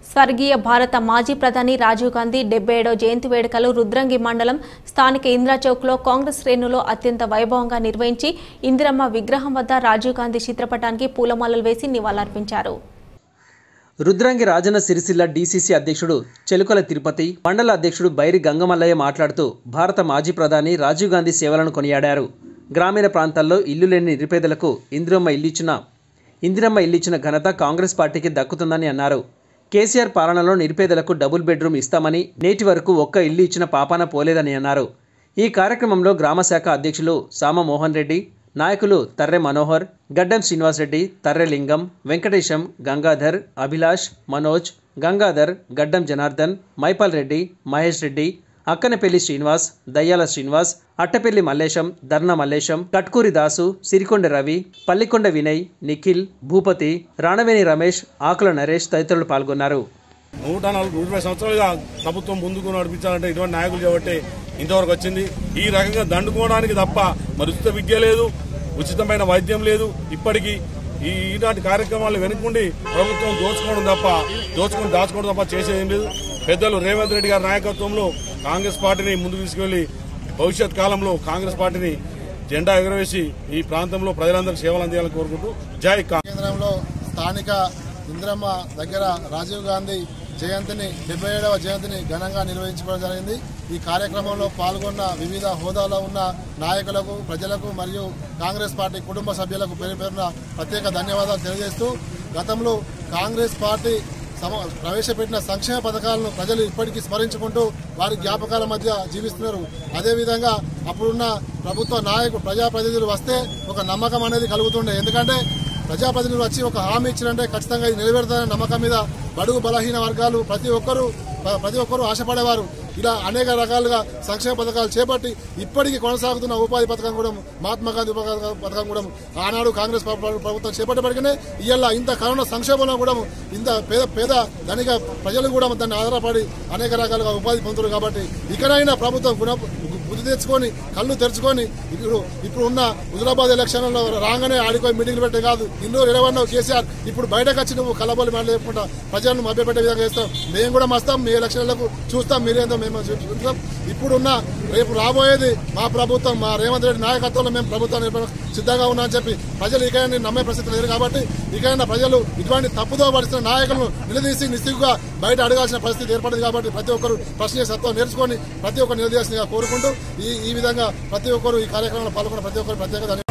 స్వర్గీయ భారత మాజీ ప్రధాని రాజీవ్ గాంధీ 77వ జయంతి వేడుకలు రుద్రంగి మండలం స్థానిక ఇందిరా చౌక్లో కాంగ్రెస్ శ్రేణులు అత్యంత వైభవంగా నిర్వహించి ఇందిరమ్మ విగ్రహం వద్ద రాజీవ్ గాంధీ చిత్రపటానికి పూలమాలలు వేసి నివాళులర్పించారు. రుద్రంగి రాజన్న సిరిసిల్ల డీసీసీ అధ్యక్షుడు చెలుకల తిరుపతి, మండల అధ్యక్షుడు బైరి గంగమల్లయ్య మాట్లాడుతూ భారత మాజీ ప్రధాని రాజీవ్ గాంధీ సేవలను కొనియాడారు. గ్రామీణ ప్రాంతాల్లో ఇల్లు లేని నిరుపేదలకు ఇందిరమ్మ ఇల్లు ఇచ్చిన ఘనత కాంగ్రెస్ పార్టీకి దక్కుతుందని అన్నారు. కేసీఆర్ పాలనలో నిరుపేదలకు డబుల్ బెడ్రూమ్ ఇస్తామని నేటి వరకు ఒక్క ఇల్లు ఇచ్చిన పాపాన పోలేదని అన్నారు. ఈ కార్యక్రమంలో గ్రామశాఖ అధ్యక్షులు సామ మోహన్ రెడ్డి, నాయకులు తర్రె మనోహర్, గడ్డం శ్రీనివాసరెడ్డి, తర్రె లింగం, వెంకటేశం, గంగాధర్, అభిలాష్, మనోజ్, గంగాధర్, గడ్డం జనార్దన్, మైపాల్ రెడ్డి, మహేష్ రెడ్డి, అక్కనపల్లి శ్రీనివాస్, దయ్యాల శ్రీనివాస్, అట్టపల్లి మల్లేశం, ధర్న మల్లేశం, కట్కూరి దాసు, సిరికొండ రవి, పల్లికొండ వినయ్, నిఖిల్, భూపతి, రాణవేణి రమేష్, ఆకుల నరేష్ తదితరులు పాల్గొన్నారు. 140 సంవత్సరాలుగా ప్రభుత్వం ముందుకు నడిపించాలంటే ఇటువంటి నాయకులు కాబట్టి ఇంతవరకు వచ్చింది. ఈ రకంగా దండుకోవడానికి తప్ప మరి ఉచిత విద్య లేదు, ఉచితమైన వైద్యం లేదు. ఇప్పటికీ ఈనాటి కార్యక్రమాలు వెనుకుండి ప్రభుత్వం దాచుకోవడం తప్ప చేసేదేం లేదు. పెద్దలు రేవంత్ రెడ్డి గారి నాయకత్వంలో కాంగ్రెస్ పార్టీని ముందుకు తీసుకెళ్లి భవిష్యత్ కాలంలో కాంగ్రెస్ పార్టీని జెండా ఎగురవేసి ఈ ప్రాంతంలో ప్రజలందరికీ సేవలు అందించాలని కోరుకుంటూ జై కాంగ్రెస్. కేంద్రంలో స్థానిక ఇందిరమ్మ దగ్గర రాజీవ్ గాంధీ జయంతిని 77వ జయంతిని ఘనంగా నిర్వహించుకోవడం జరిగింది. ఈ కార్యక్రమంలో పాల్గొన్న వివిధ హోదాలో ఉన్న నాయకులకు, ప్రజలకు మరియు కాంగ్రెస్ పార్టీ కుటుంబ సభ్యులకు పేరున ప్రత్యేక ధన్యవాదాలు తెలియజేస్తూ, గతంలో కాంగ్రెస్ పార్టీ ప్రవేశపెట్టిన సంక్షేమ పథకాలను ప్రజలు ఇప్పటికీ స్మరించుకుంటూ వారి జ్ఞాపకాల మధ్య జీవిస్తున్నారు. అదేవిధంగా అప్పుడున్న ప్రభుత్వ ప్రజాప్రతినిధులు వస్తే ఒక నమ్మకం అనేది కలుగుతుండే. ఎందుకంటే ప్రజాప్రతినిధులు వచ్చి ఒక హామీ ఇచ్చినంటే ఖచ్చితంగా ఇది నెరవేరుతారనే నమ్మకం మీద బడుగు బలహీన వర్గాలు ప్రతి ఒక్కరూ ఆశపడేవారు. ఇలా అనేక రకాలుగా సంక్షేమ పథకాలు చేపట్టి ఇప్పటికీ కొనసాగుతున్న ఉపాధి పథకం కూడా, మహాత్మా గాంధీ పథకం కూడా ఆనాడు కాంగ్రెస్ ప్రభుత్వం చేపట్టబడికనే ఇవాళ ఇంత కరోనా సంక్షేమంలో కూడా ఇంత పేద ధనిక ప్రజలు కూడా దాన్ని ఆధారపడి అనేక రకాలుగా ఉపాధి పొందుతారు. కాబట్టి ఇకనైనా ప్రభుత్వం బుద్ధి తెచ్చుకొని కళ్ళు తెరుచుకొని ఇప్పుడు ఉన్న హుజురాబాద్ ఎలక్షన్లలో రాగానే ఆడిపోయి మీటింగ్లు పెట్టే కాదు, ఇల్లు నిలబడినావు కేసీఆర్, ఇప్పుడు బయటకు వచ్చి నువ్వు కలబోలు మాట లేకుండా ప్రజలను మభ్యపెట్టే విధంగా చేస్తాం. మేము కూడా వస్తాం, మీ ఎలక్షన్లకు చూస్తాం, మీరేందో మేము చూస్తాం. ఇప్పుడున్న రేపు రాబోయేది మా ప్రభుత్వం, మా రేవంత్ రెడ్డి నాయకత్వంలో మేము ప్రభుత్వాన్ని సిద్ధంగా ఉన్నామని చెప్పి ప్రజలు ఇకైనా నమ్మే పరిస్థితి లేదు. కాబట్టి ఇకైనా ప్రజలు ఇటువంటి తప్పుదో పడిస్తున్న నాయకులను నిలదీసి నిస్సిగ్గుగా బయట అడగాల్సిన పరిస్థితి ఏర్పడింది. కాబట్టి ప్రతి ఒక్కరు ప్రశ్న సత్వం నేర్చుకొని ప్రతి ఒక్కరు నిలదీయాల్సిందిగా కోరుకుంటూ ఈ విధంగా ప్రతి ఒక్కరు ఈ కార్యక్రమంలో పాల్గొన్న ప్రతి ఒక్కరు ప్రత్యేక